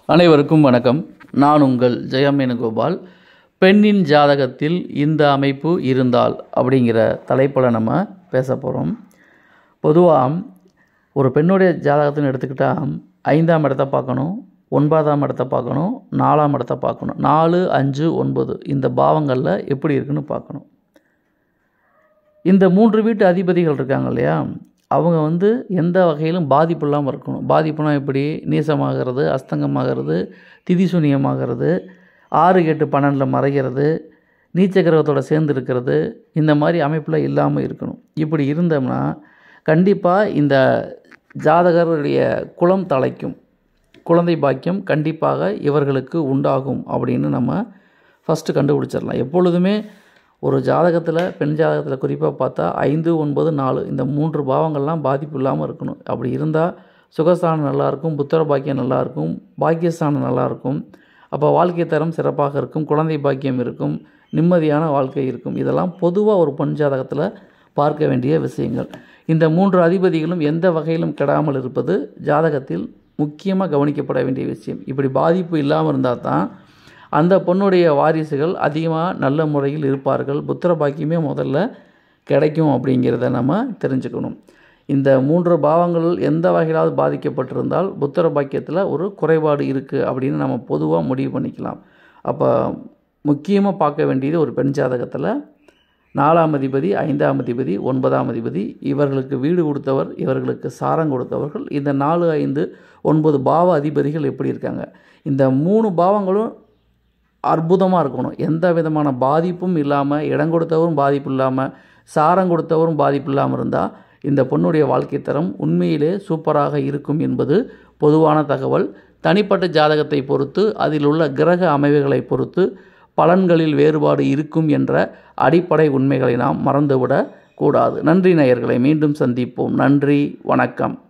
அனைவருக்கும் வணக்கம். நான் உங்கள் ஜெயமேனுகோபால். பெண்ணின் ஜாதகத்தில் இந்த அமைப்பு இருந்தால் அப்படிங்கிற தலைப்பில் நம்ம பேச போகிறோம். பொதுவாக ஒரு பெண்ணுடைய ஜாதகத்தின்னு எடுத்துக்கிட்டால் 5ஆம் இடத்தை பார்க்கணும், 9ஆம் இடத்தை பார்க்கணும், 4ஆம் இடத்தை பார்க்கணும். 4, 5, 9 இந்த பாவங்களில் எப்படி இருக்குன்னு பார்க்கணும். இந்த 3 வீட்டு அதிபதிகள் இருக்காங்க இல்லையா, அவங்க எந்த வகையிலும் பாதிப்பு இல்லாமல் இருக்கணும். பாதிப்புனா எப்படி? நீசமாகிறது, அஸ்தங்கமாகிறது, திதிசூனியமாகிறது, 6, 8, 12 மறைகிறது, நீச்ச கிரகத்தோடு சேர்ந்து இருக்கிறது, இந்த மாதிரி அமைப்பில் இல்லாமல் இருக்கணும். இப்படி இருந்தோம்னா கண்டிப்பாக இந்த ஜாதகருடைய குலம் தலைக்கும், குழந்தை பாக்கியம் கண்டிப்பாக இவர்களுக்கு உண்டாகும் அப்படின்னு நம்ம ஃபஸ்ட்டு கண்டுபிடிச்சிடலாம். எப்பொழுதுமே ஒரு ஜாதகத்தில், பெண் ஜாதகத்தில் குறிப்பாக பார்த்தா 5, 9, 4 இந்த 3 பாவங்கள்லாம் பாதிப்பு இல்லாமல் இருக்கணும். அப்படி இருந்தால் சுகஸ்தானம் நல்லாயிருக்கும், புத்திர பாக்கியம் நல்லாயிருக்கும், பாக்கியஸ்தானம் நல்லாயிருக்கும். அப்போ வாழ்க்கை தரம் சிறப்பாக இருக்கும், குழந்தை பாக்கியம் இருக்கும், நிம்மதியான வாழ்க்கை இருக்கும். இதெல்லாம் பொதுவாக ஒரு பெண் ஜாதகத்தில் பார்க்க வேண்டிய விஷயங்கள். இந்த 3 அதிபதிகளும் எந்த வகையிலும் கெடாமல் இருப்பது ஜாதகத்தில் முக்கியமாக கவனிக்கப்பட வேண்டிய விஷயம். இப்படி பாதிப்பு இல்லாமல் இருந்தால் தான் அந்த பொண்ணுடைய வாரிசுகள் அதிகமாக நல்ல முறையில் இருப்பார்கள், புத்திர பாக்கியமே முதல்ல கிடைக்கும் அப்படிங்கிறத நம்ம தெரிஞ்சுக்கணும். இந்த 3 பாவங்கள் எந்த வகையிலாவது பாதிக்கப்பட்டிருந்தால் புத்திர பாக்கியத்தில் ஒரு குறைபாடு இருக்குது அப்படின்னு நம்ம பொதுவாக முடிவு பண்ணிக்கலாம். அப்போ முக்கியமாக பார்க்க வேண்டியது ஒரு பெண் ஜாதகத்தில் 4ஆம் அதிபதி, 5ஆம் அதிபதி, 9ஆம் அதிபதி, இவர்களுக்கு வீடு கொடுத்தவர், இவர்களுக்கு சாரம் கொடுத்தவர்கள், இந்த 4, 5, 9 பாவ அதிபதிகள் எப்படி இருக்காங்க. இந்த 3 பாவங்களும் அற்புதமாக இருக்கணும். எந்த விதமான பாதிப்பும் இல்லாமல், இடம் கொடுத்தவரும் பாதிப்பு இல்லாமல், சாரம் கொடுத்தவரும் பாதிப்பு இல்லாமல் இருந்தால் இந்த பொண்ணுடைய வாழ்க்கை தரம் உண்மையிலே சூப்பராக இருக்கும் என்பது பொதுவான தகவல். தனிப்பட்ட ஜாதகத்தை பொறுத்து, அதில் உள்ள கிரக அமைவுகளை பொறுத்து பலன்களில் வேறுபாடு இருக்கும் என்ற அடிப்படை உண்மைகளை நாம் மறந்துவிடக் கூடாது. நன்றி நேயர்களை, மீண்டும் சந்திப்போம். நன்றி, வணக்கம்.